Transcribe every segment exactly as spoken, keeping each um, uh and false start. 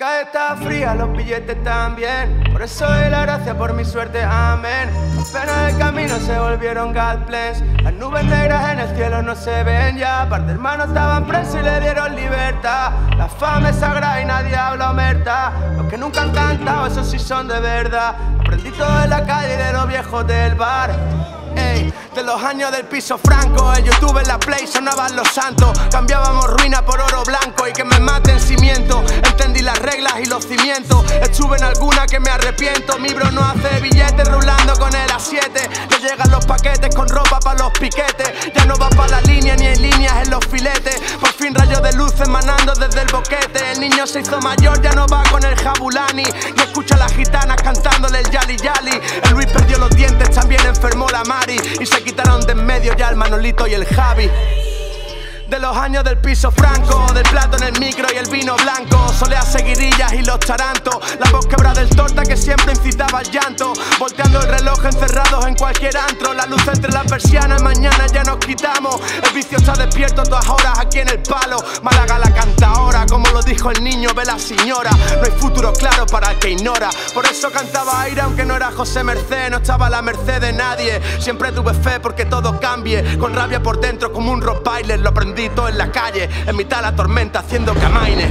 Acá está fría, los billetes también. Por eso doy la gracia por mi suerte, amén. Las penas del camino se volvieron Godplans. Las nubes negras en el cielo no se ven ya. Par de hermanos estaban presos y le dieron libertad. La fama es sagrada y nadie habla omerta. Los que nunca han cantado, esos sí son de verdad. Aprendí todo en la calle y de los viejos del bar. Ey, de los años del piso franco, el YouTube en la play sonaban los santos. Cambiábamos ruina por oro blanco y que me maten cimiento. Entendí las reglas y los cimientos. Estuve en alguna que me arrepiento. Mi bro no hace billetes rulando con el A siete. Le llegan los paquetes con ropa para los piquetes. Ya no va pa' la línea ni hay líneas en los filetes. Por fin rayos de luz emanando desde el boquete. El niño se hizo mayor, ya no va con el Jabulani. Y escucha a las gitanas cantándole el Yali Yali. El Luis perdió los dientes, también enfermó la Mari. Y se quitaron de en medio ya el Manolito y el Javi. De los años del piso franco, del plato en el micro y el vino blanco. Solea seguirillas y los tarantos. La voz quebrada del torta que siempre incitaba al llanto. Volteando el reloj encerrados en cualquier antro. La luz entre las persianas, mañana ya nos quitamos. El vicio está despierto a todas horas aquí en el palo. Málaga la canta ahora, como lo dijo el niño, ve la señora. No hay futuro claro para el que ignora. Por eso cantaba aire aunque no era José Merced. No estaba a la merced de nadie. Siempre tuve fe porque todo cambie. Con rabia por dentro como un rottweiler. Lo aprendí en la calle, en mitad de la tormenta haciendo camaines.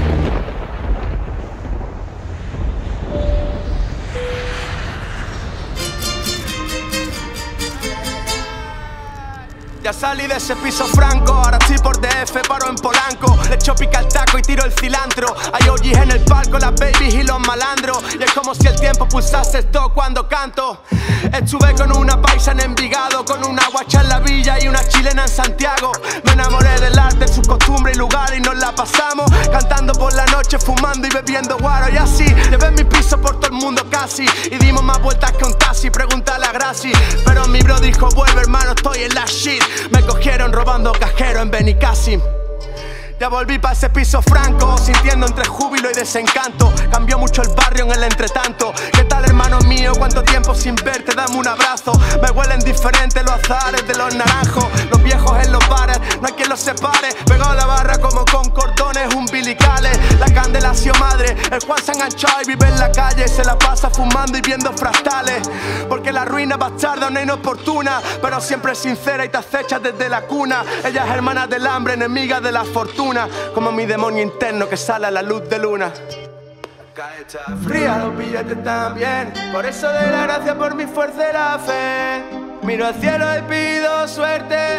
Ya salí de ese piso franco, ahora estoy por D F, paro en Polanco. Le echo pica el taco y tiro el cilantro. Hay O Gs en el palco, las babies y los malandros. Y es como si el tiempo pulsase esto cuando canto. Estuve con una paisa en Envigado, con una guacha en la villa y una chilena en Santiago. Me enamoré del arte, sus costumbres y lugares y nos la pasamos cantando por la noche, fumando y bebiendo guaro. Y así, llevé mi piso por todo el mundo casi. Y dimos más vueltas que un taxi, pregúntale a Graci. Pero mi bro dijo, vuelve hermano, estoy en la shit. Me cogieron robando cajero en Benicassim. Ya volví pa' ese piso franco, sintiendo entre júbilo y desencanto. Cambió mucho el barrio en el entretanto. ¿Qué tal hermano mío? ¿Cuánto tiempo sin verte? Dame un abrazo. Me huelen diferentes los azares de los naranjos. Los viejos en los bares, no hay quien los separe. Pegado a la barra como con cordones umbilicales. La candela ha sido madre, el Juan se ha enganchado y vive en la calle. Se la pasa fumando y viendo fractales. Porque la ruina bastarda no es inoportuna, pero siempre es sincera y te acecha desde la cuna. Ella es hermana del hambre, enemiga de la fortuna. Como mi demonio interno que sale a la luz de luna. Acá está fría, los billetes también. Por eso doy la gracia por mi fuerza y la fe. Miro al cielo y pido suerte,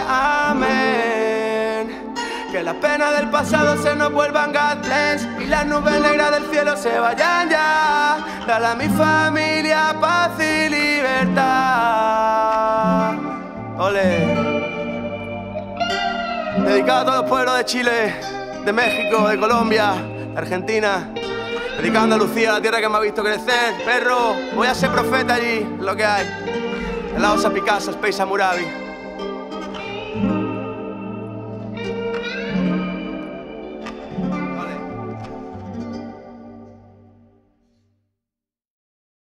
amén. Que las penas del pasado se nos vuelvan Godplans. Y las nubes negras del cielo se vayan ya. Dale a mi familia paz y libertad. Ole. Dedicado a todos los pueblos de Chile, de México, de Colombia, de Argentina. Dedicado a Andalucía, la tierra que me ha visto crecer. Perro, voy a ser profeta allí, es lo que hay. El lado Picasso, Space Amurabi.